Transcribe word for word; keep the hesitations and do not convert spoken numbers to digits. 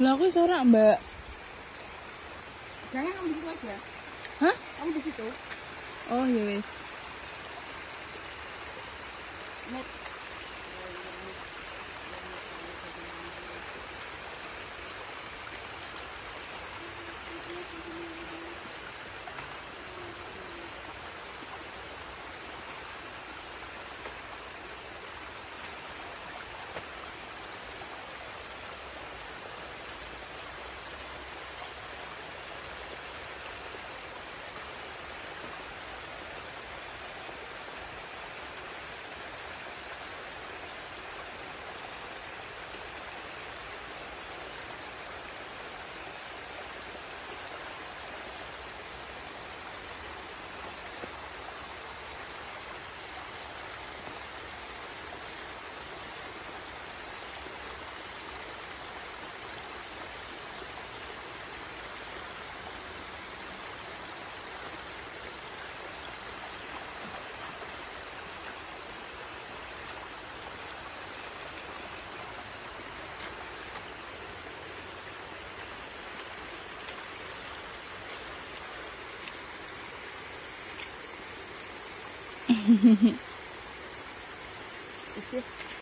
Lah aku iso ora, Mbak? Jangan kamu di situ aja. Hah? Kamu di situ. Oh, ya wis. Net. Isi.